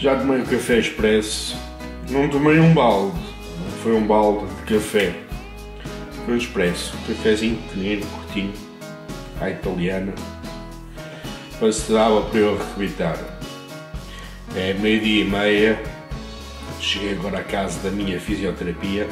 Já tomei o café expresso. Não tomei um balde, não foi um balde de café. Foi um expresso, um cafezinho pequenino, curtinho, à italiana. Mas se dava para eu arrebitar. É 12h30. Cheguei agora à casa da minha fisioterapia.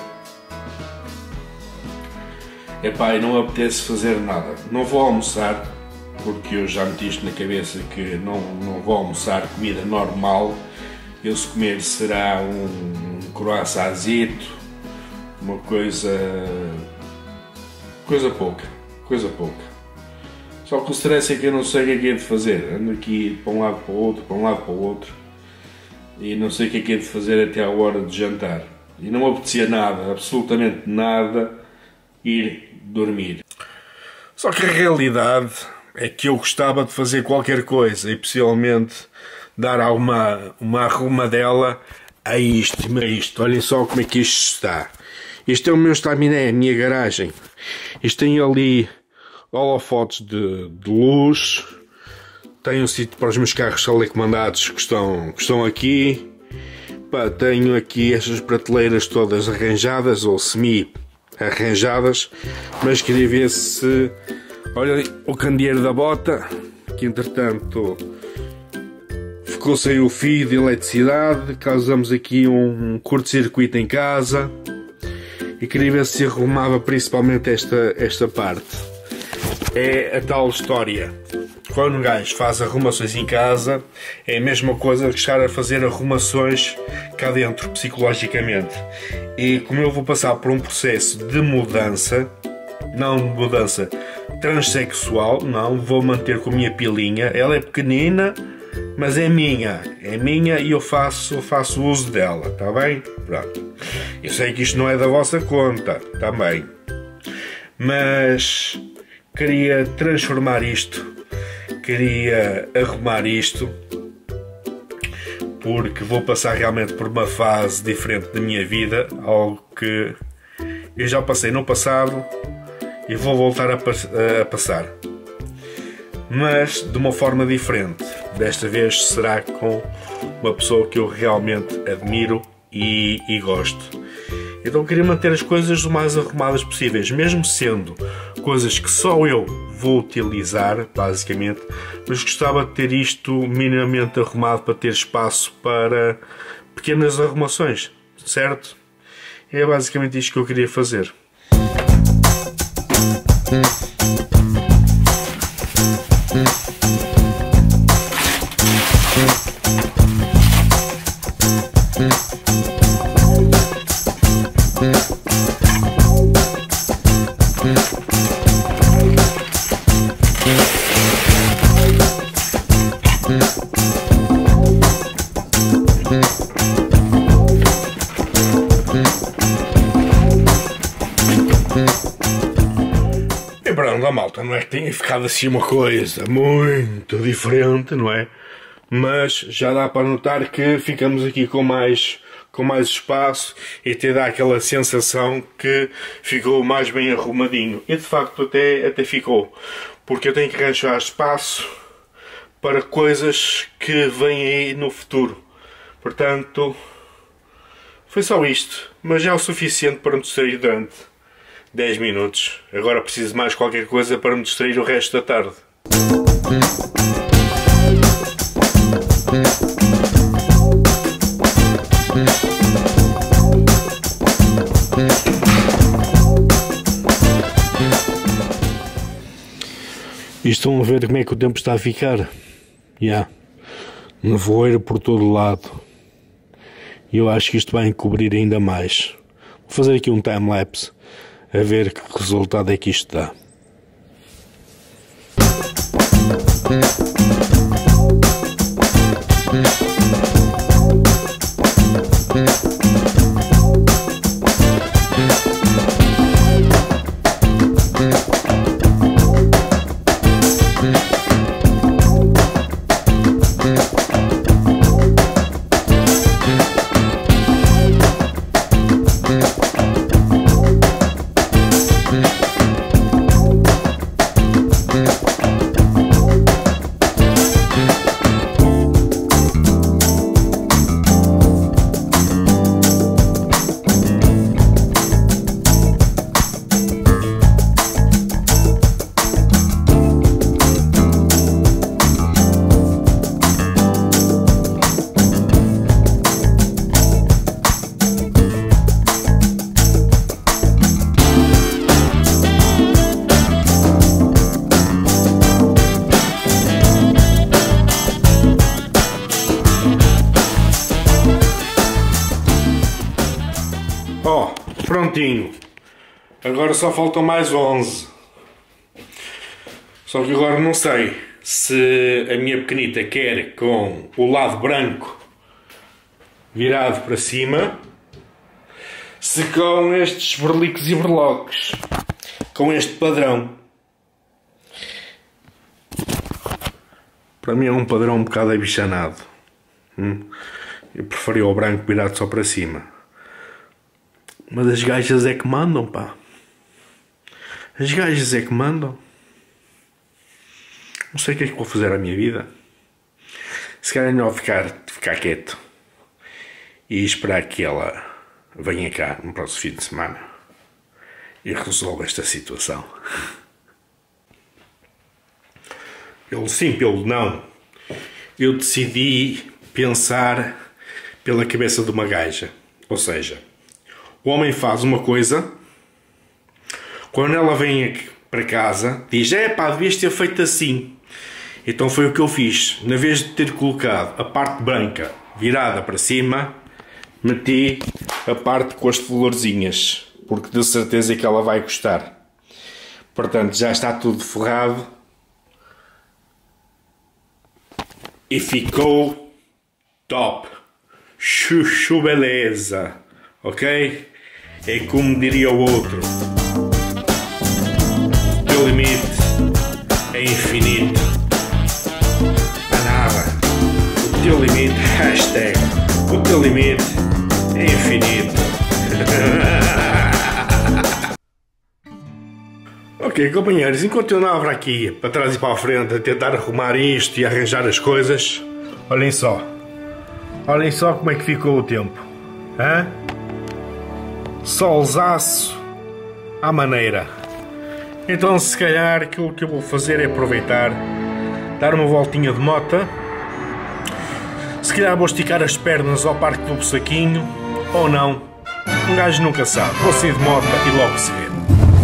Epá, e não apetece fazer nada. Não vou almoçar, porque eu já meti isto na cabeça que não vou almoçar comida normal. Eu, se comer, será um croissantito, uma coisa pouca. Só que o stress é que eu não sei o que é de fazer. Ando aqui para um lado para o outro, e não sei o que é de fazer até à hora de jantar. E não apetecia nada, absolutamente nada, ir dormir. Só que a realidade é que eu gostava de fazer qualquer coisa e possivelmente dar uma arrumadela a isto. Olhem só como é que isto está. Isto é o meu estaminé, a minha garagem. Isto tem ali holofotes de luz. Tenho um sítio para os meus carros telecomandados que estão aqui. Pá, tenho aqui estas prateleiras todas arranjadas ou semi-arranjadas. Mas queria ver se... Olha ali o candeeiro da bota, que entretanto ficou sem o fio de eletricidade. Causamos aqui um curto-circuito em casa. E queria ver se arrumava principalmente esta parte. É a tal história. Quando um gajo faz arrumações em casa, é a mesma coisa que estar a fazer arrumações cá dentro, psicologicamente. E como eu vou passar por um processo de mudança, não mudança transexual, não, vou manter com a minha pilinha. Ela é pequenina, mas é minha e eu faço uso dela, tá bem? Pronto. Eu sei que isto não é da vossa conta, também, mas queria transformar isto, queria arrumar isto, porque vou passar realmente por uma fase diferente da minha vida, algo que eu já passei no passado e vou voltar a passar, mas de uma forma diferente. Desta vez será com uma pessoa que eu realmente admiro e gosto. Então queria manter as coisas o mais arrumadas possíveis, mesmo sendo coisas que só eu vou utilizar, basicamente, mas gostava de ter isto minimamente arrumado para ter espaço para pequenas arrumações, certo? É basicamente isto que eu queria fazer. E pronto, a malta, não é que tenha ficado assim uma coisa muito diferente, não é? Mas já dá para notar que ficamos aqui com mais espaço e até dá aquela sensação que ficou mais bem arrumadinho. E de facto até ficou, porque eu tenho que arranjar espaço para coisas que vêm aí no futuro. Portanto, foi só isto, mas já é o suficiente para me distrair durante 10 minutos. Agora preciso de mais qualquer coisa para me distrair o resto da tarde. E estão a ver como é que o tempo está a ficar? Nevoeiro por todo lado. E eu acho que isto vai encobrir ainda mais. Vou fazer aqui um time-lapse a ver que resultado é que isto dá. prontinho. Agora só faltam mais 11. Só que agora não sei se a minha pequenita quer com o lado branco virado para cima, se com estes berlicos e berloques, com este padrão. Para mim é um padrão um bocado abichanado. Eu preferia o branco virado só para cima. Mas as gajas é que mandam, pá. As gajas é que mandam. Não sei o que é que vou fazer à minha vida. Se calhar é melhor ficar quieto e esperar que ela venha cá no próximo fim de semana e resolva esta situação. Pelo sim, pelo não, eu decidi pensar pela cabeça de uma gaja. Ou seja, o homem faz uma coisa, quando ela vem aqui para casa, diz: é pá, devias ter feito assim. Então foi o que eu fiz. Na vez de ter colocado a parte branca virada para cima, meti a parte com as florzinhas, porque de certeza que ela vai gostar. Portanto, já está tudo forrado e ficou top. Chuchu beleza, ok? É como diria o outro: o teu limite é infinito. Há nada. O teu limite, hashtag, o teu limite é infinito. Ok, companheiros, enquanto eu andava aqui para trás e para a frente a tentar arrumar isto e arranjar as coisas, olhem só como é que ficou o tempo. Hã? Solzaço à maneira. Então se calhar aquilo que eu vou fazer é aproveitar, dar uma voltinha de mota. Se calhar vou esticar as pernas ao Parque do Saquinho, ou não. Um gajo nunca sabe. Vou sair de moto e logo se vê.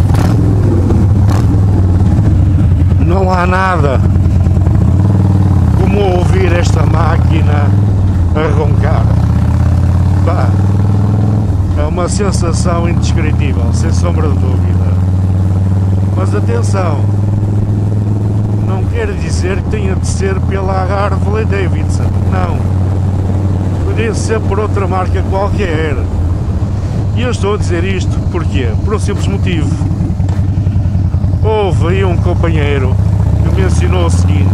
Não há nada como ouvir esta máquina a roncar. Pá, é uma sensação indescritível, sem sombra de dúvida. Mas atenção, não quer dizer que tenha de ser pela Harley Davidson, não. Podia ser por outra marca qualquer. E eu estou a dizer isto porquê? Por um simples motivo. Houve aí um companheiro que me ensinou o seguinte: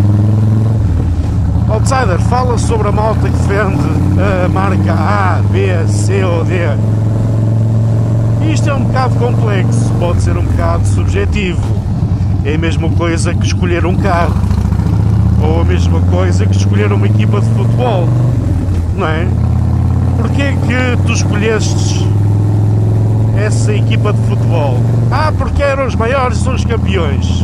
Outsider, fala sobre a malta que defende a marca A, B, C ou D. Isto é um bocado complexo, pode ser um bocado subjetivo. É a mesma coisa que escolher um carro, ou a mesma coisa que escolher uma equipa de futebol, não é? Porquê que tu escolhestes essa equipa de futebol? Ah, porque eram os maiores, são os campeões.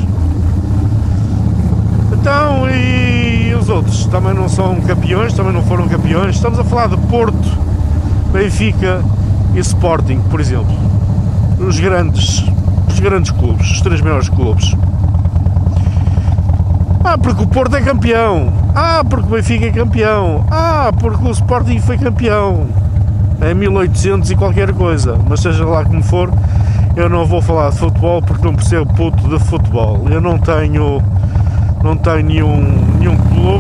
Então, e os outros? Também não são campeões, também não foram campeões. Estamos a falar de Porto, Benfica e Sporting, por exemplo. Os grandes clubes, os três maiores clubes. Ah, porque o Porto é campeão. Ah, porque o Benfica é campeão. Ah, porque o Sporting foi campeão em 1800 e qualquer coisa. Mas seja lá como for, eu não vou falar de futebol porque não percebo puto de futebol. Eu não tenho nenhum clube.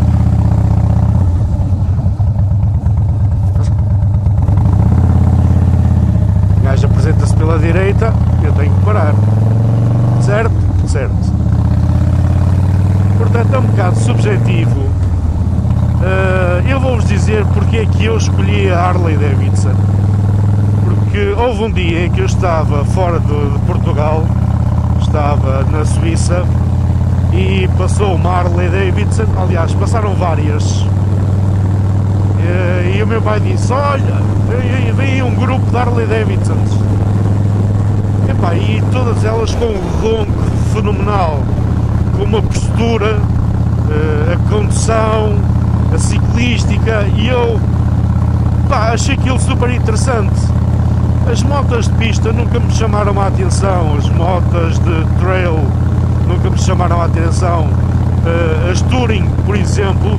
O gajo apresenta-se pela direita, eu tenho que parar. Certo? Certo. Portanto é um bocado subjetivo. Eu vou-vos dizer porque é que eu escolhi a Harley Davidson. Porque houve um dia em que eu estava fora de Portugal, estava na Suíça, e passou uma Harley Davidson, aliás, passaram várias. E o meu pai disse: olha, vem um grupo de Harley Davidsons. E todas elas com um ronco fenomenal, com uma postura, a condução, a ciclística, e eu achei aquilo super interessante. As motas de pista nunca me chamaram a atenção, as motas de trail nunca me chamaram a atenção. As Touring, por exemplo,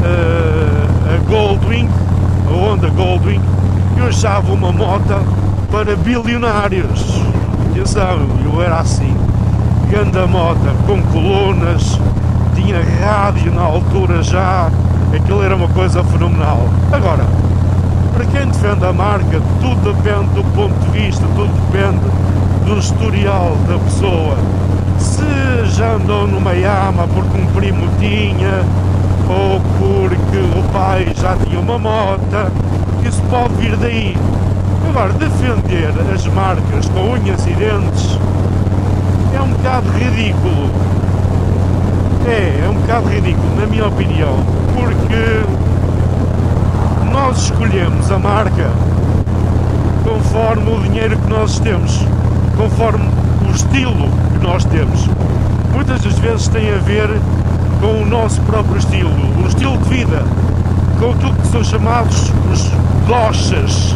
a Goldwing, a Honda Goldwing, eu achava uma moto para bilionários. Atenção, eu era assim, ganda mota, com colunas, tinha rádio na altura já, aquilo era uma coisa fenomenal. Agora, para quem defende a marca, tudo depende do ponto de vista, tudo depende do historial da pessoa. Se já andou numa Yamaha porque um primo tinha, ou porque o pai já tinha uma moto, isso pode vir daí. Agora, defender as marcas com unhas e dentes é um bocado ridículo. É um bocado ridículo, na minha opinião, porque nós escolhemos a marca conforme o dinheiro que nós temos, conforme o estilo que nós temos. Muitas das vezes tem a ver com o nosso próprio estilo, o estilo de vida, com aquilo que são chamados os doshas,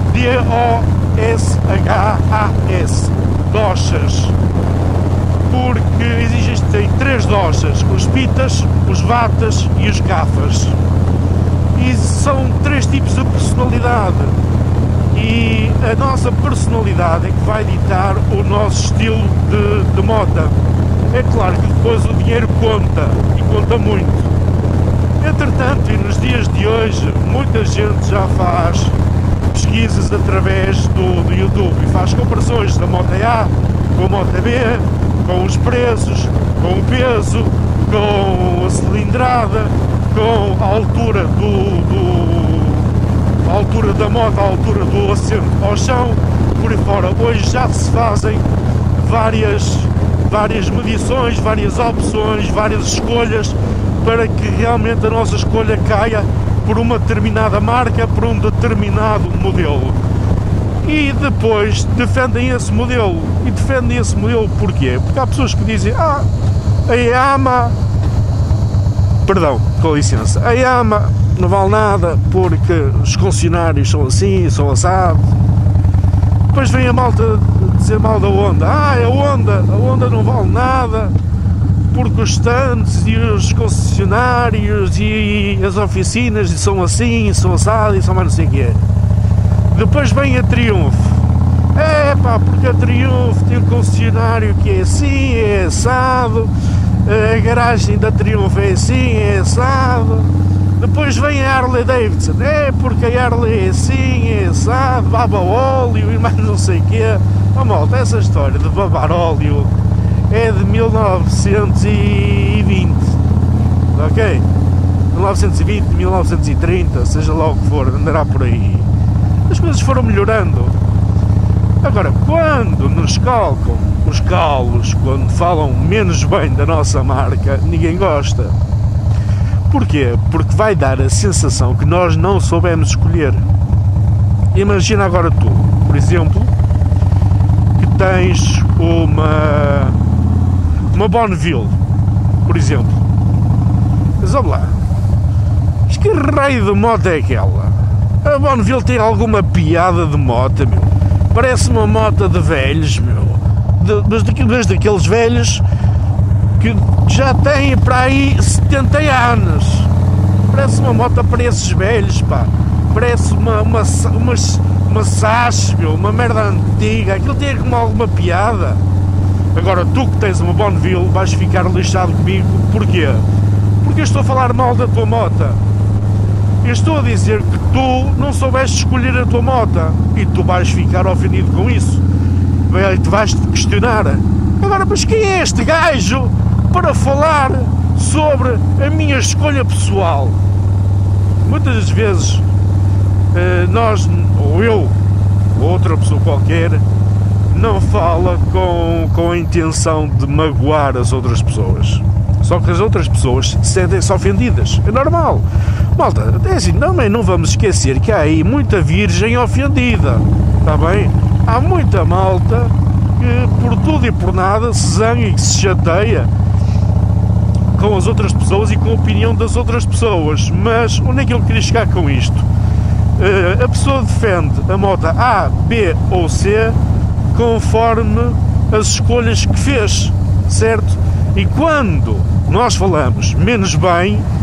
D-O-S-H-A-S, doshas, porque existem 3 doshas, os pitas, os vatas e os kafas, e são 3 tipos de personalidade, e a nossa personalidade é que vai ditar o nosso estilo de mota. É claro que depois o dinheiro conta, e conta muito. Entretanto, e nos dias de hoje, muita gente já faz pesquisas através do YouTube e faz comparações da moto A com a moto B, com os preços, com o peso, com a cilindrada, com a altura a altura da moto, a altura do assento ao chão, por aí fora. Hoje já se fazem várias medições, várias opções, várias escolhas para que realmente a nossa escolha caia por uma determinada marca, por um determinado modelo. E depois defendem esse modelo. E defendem esse modelo porquê? Porque há pessoas que dizem: a Yamaha, perdão, com licença, a Yamaha não vale nada porque os concessionários são assim, são assado. Depois vem a malta dizer mal da Honda. A Honda não vale nada porque os stands e os concessionários e as oficinas são assim, são assado e são mais não sei o que é. Depois vem a Triumph. Porque a Triumph tem um concessionário que é assim, é assado, a garagem da Triumph é assim, é assado. Depois vem a Harley Davidson. Porque a Harley é assim, é assado, baba óleo e mais não sei o que é. Malta, essa história de babar óleo é de 1920, ok? 1920, 1930, seja lá o que for, andará por aí. As coisas foram melhorando. Agora, quando nos calcam os calos, quando falam menos bem da nossa marca, ninguém gosta. Porquê? Porque vai dar a sensação que nós não soubemos escolher. Imagina agora tu, por exemplo, que tens uma Bonneville, por exemplo. Mas vamos lá, mas que raio de moto é aquela? A Bonneville tem alguma piada de moto, meu? Parece uma moto de velhos, meu. Mas daqueles velhos que já têm para aí 70 anos. Parece uma moto para esses velhos, pá. Parece uma Sash, meu, uma merda antiga. Aquilo tem alguma piada. Agora, tu que tens uma Bonneville vais ficar lixado comigo. Porquê? Porque eu estou a falar mal da tua moto. Eu estou a dizer que tu não soubeste escolher a tua moto e tu vais ficar ofendido com isso. Tu vais-te questionar. Agora, mas quem é este gajo para falar sobre a minha escolha pessoal? Muitas das vezes nós, ou eu, ou outra pessoa qualquer, não fala com a intenção de magoar as outras pessoas. Só que as outras pessoas sentem-se ofendidas. É normal. Malta, é assim, não vamos esquecer que há aí muita virgem ofendida. Está bem? Há muita malta que por tudo e por nada se zanga e se chateia com as outras pessoas e com a opinião das outras pessoas. Mas onde é que eu queria chegar com isto? A pessoa defende a moto A, B ou C conforme as escolhas que fez, certo? E quando nós falamos menos bem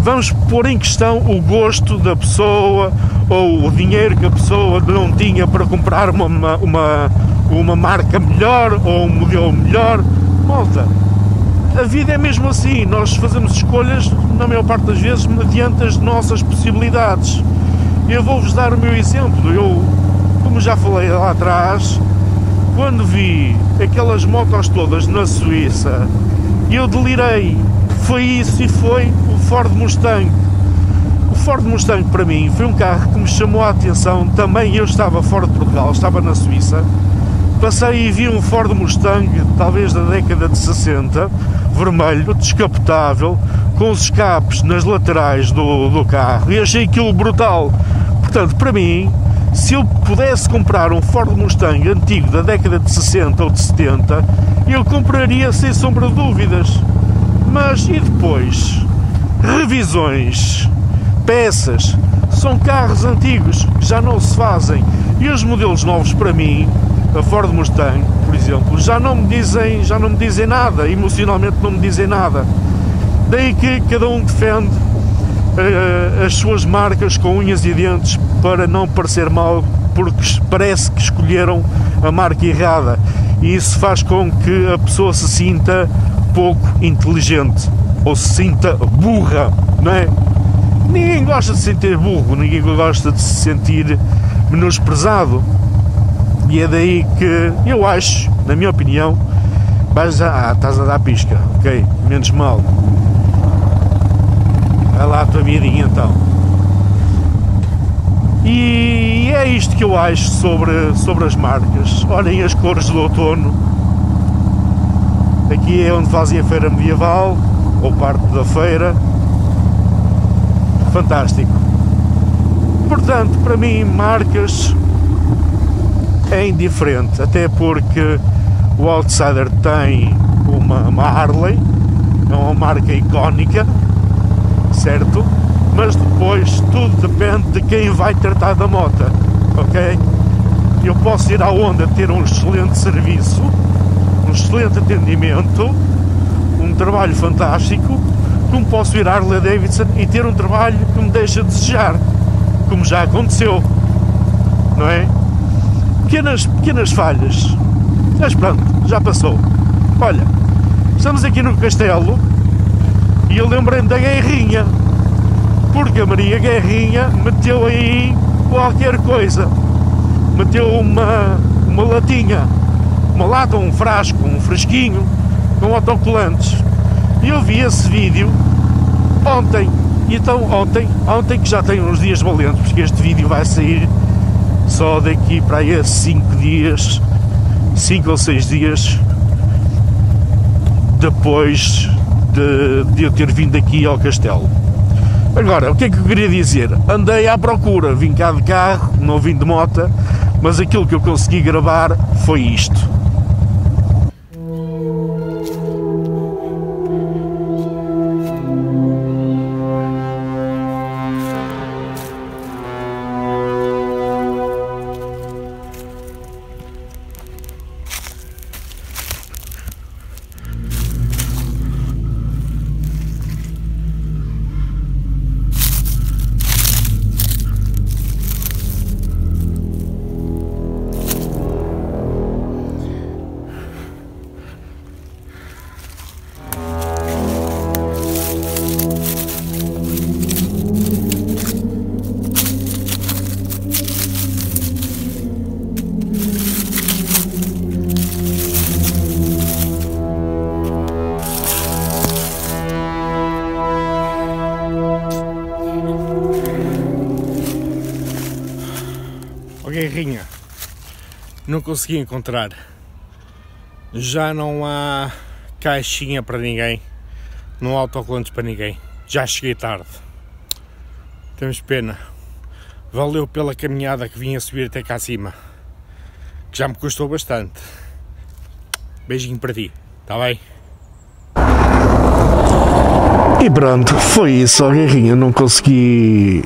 vamos pôr em questão o gosto da pessoa ou o dinheiro que a pessoa não tinha para comprar uma marca melhor ou um modelo melhor. Malta, a vida é mesmo assim, nós fazemos escolhas, na maior parte das vezes, mediante as nossas possibilidades. Eu vou-vos dar o meu exemplo. Eu, como já falei lá atrás, quando vi aquelas motos todas na Suíça, eu delirei. Foi isso e foi o Ford Mustang. O Ford Mustang para mim foi um carro que me chamou a atenção. Também eu estava fora de Portugal, estava na Suíça. Passei e vi um Ford Mustang, talvez da década de 60, vermelho, descapotável, com os escapes nas laterais do carro, e achei aquilo brutal. Portanto, para mim, se eu pudesse comprar um Ford Mustang antigo da década de 60 ou de 70, eu compraria sem sombra de dúvidas. Mas e depois? Revisões, peças, são carros antigos que já não se fazem, e os modelos novos, para mim, a Ford Mustang, por exemplo, já não me dizem nada, emocionalmente não me dizem nada. Daí que cada um defende as suas marcas com unhas e dentes para não parecer mal, porque parece que escolheram a marca errada, e isso faz com que a pessoa se sinta pouco inteligente ou se sinta burra, não é? Ninguém gosta de se sentir burro, ninguém gosta de se sentir menosprezado. E é daí que eu acho, na minha opinião, estás a dar pisca, ok, menos mal. Vai lá a tua vidinha então. E é isto que eu acho sobre as marcas. Olhem as cores do outono. Aqui é onde fazem a feira medieval, ou parte da feira. Fantástico. Portanto, para mim, marcas é indiferente, até porque o Outsider tem uma Harley, é uma marca icónica, certo? Mas depois tudo depende de quem vai tratar da moto, ok? Eu posso ir à Honda ter um excelente serviço, um excelente atendimento, um trabalho fantástico, como posso ir à Harley Davidson e ter um trabalho que me deixa a desejar, como já aconteceu, não é? Pequenas falhas, mas pronto, já passou. Olha, estamos aqui no Castelo e eu lembrei-me da Guerrinha, porque a Maria Guerrinha meteu aí qualquer coisa, meteu uma latinha, uma lata, um frasco, um fresquinho com autocolantes, e eu vi esse vídeo ontem, e então ontem que já tem uns dias valentes, porque este vídeo vai sair só daqui para aí a 5 dias, 5 ou 6 dias depois de eu ter vindo aqui ao Castelo. Agora, o que é que eu queria dizer? Andei à procura, vim cá de carro, não vim de moto, mas aquilo que eu consegui gravar foi isto. Guerrinha, não consegui encontrar, já não há caixinha para ninguém, não há autocolantes para ninguém, já cheguei tarde, temos pena, valeu pela caminhada que vim a subir até cá acima, que já me custou bastante. Beijinho para ti, está bem? E pronto, foi isso, Guerrinha, não consegui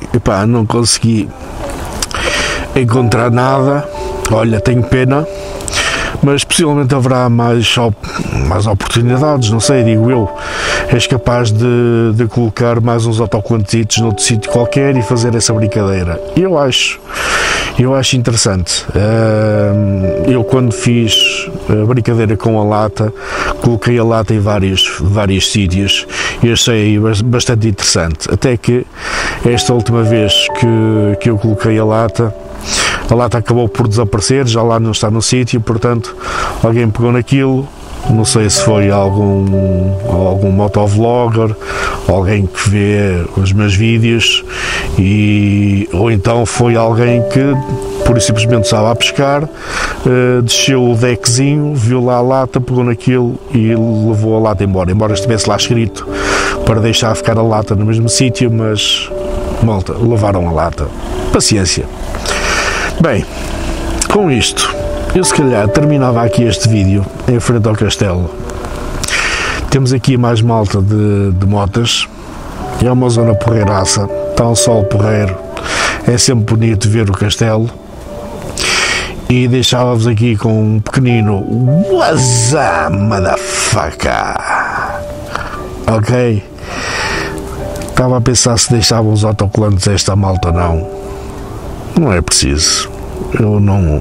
encontrar nada, olha, tenho pena, mas possivelmente haverá mais oportunidades, não sei, digo eu. És capaz de colocar mais uns autocolantes noutro sítio qualquer e fazer essa brincadeira. Eu acho interessante. Eu, quando fiz a brincadeira com a lata, coloquei a lata em vários sítios e achei bastante interessante, até que esta última vez que eu coloquei a lata acabou por desaparecer, já lá não está no sítio, portanto alguém pegou naquilo. Não sei se foi algum motovlogger, alguém que vê os meus vídeos, ou então foi alguém que pura e simplesmente estava a pescar, desceu o deckzinho, viu lá a lata, pegou naquilo e levou a lata embora estivesse lá escrito para deixar ficar a lata no mesmo sítio, mas malta, levaram a lata. Paciência. Bem, com isto eu se calhar terminava aqui este vídeo em frente ao castelo. Temos aqui mais malta de motas, é uma zona porreiraça, está um sol porreiro, é sempre bonito ver o castelo. E deixava-vos aqui com um pequenino "What's up, motherfucker?" Ok? Estava a pensar se deixavam os autocolantes a esta malta. Não é preciso. Eu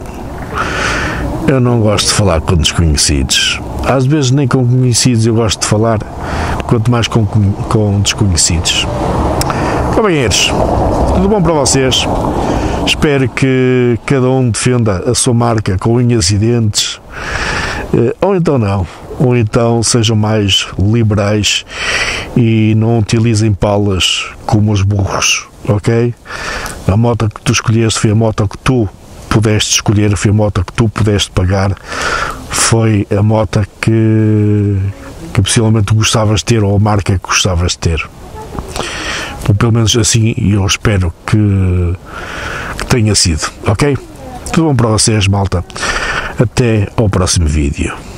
não gosto de falar com desconhecidos. Às vezes nem com conhecidos eu gosto de falar, quanto mais com desconhecidos. Companheiros, tudo bom para vocês? Espero que cada um defenda a sua marca com unhas e dentes, ou então não, ou então sejam mais liberais e não utilizem palas como os burros, ok? A moto que tu escolheste foi a moto que tu pudeste escolher, foi a moto que tu pudeste pagar, foi a moto que possivelmente gostavas de ter, ou a marca que gostavas de ter. Ou pelo menos assim eu espero que tenha sido, ok? Tudo bom para vocês, malta. Até ao próximo vídeo.